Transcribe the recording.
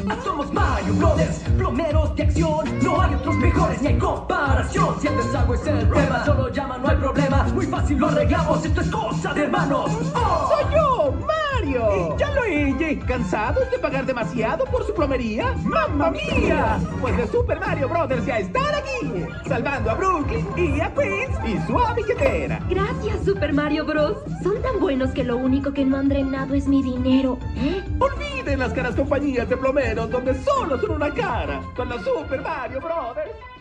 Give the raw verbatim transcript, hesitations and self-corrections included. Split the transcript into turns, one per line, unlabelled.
Somos Mario Brothers, plomeros de acción. No hay otros mejores ni hay comparación. Sientes algo es el problema, solo llama, no hay problema. Muy fácil lo arreglamos, esto es cosa de hermanos. ¡Oh!
¡Soy yo, Mario! Y ya lo oye. ¿Cansados de pagar demasiado por su plomería? ¡Mamma mía! Pues de Super Mario Brothers ya están aquí, salvando a Brooklyn y a Queens y su amiguetera.
Gracias, Super Mario Bros. Son tan buenos que lo único que no han drenado es mi dinero. ¿Eh?
Olviden las caras compañías de plomeros donde solo son una cara. Con los Super Mario Brothers